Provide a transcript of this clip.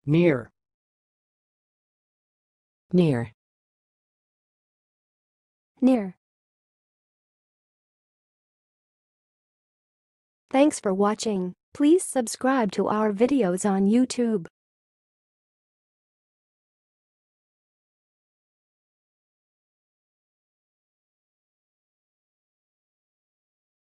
neer, neer, neer. Thanks for watching. Please subscribe to our videos on YouTube.